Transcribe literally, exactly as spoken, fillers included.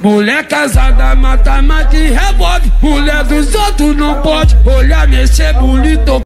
Mulher casada mata mais de revólver. Mulher dos outros não pode olhar, mexer bonito.